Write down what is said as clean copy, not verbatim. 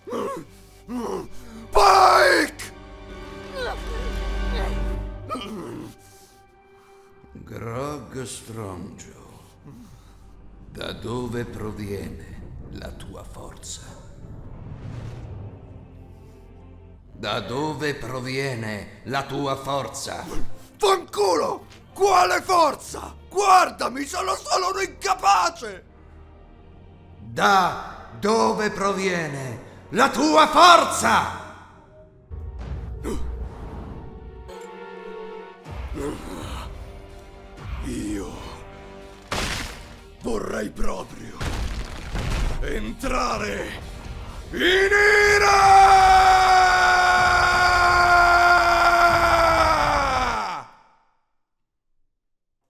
Pike! Grog Strongjaw, da dove proviene la tua forza? Da dove proviene la tua forza? Fanculo! Quale forza? Guardami, sono solo un incapace! Da dove proviene la tua forza? Io vorrei proprio entrare in ira!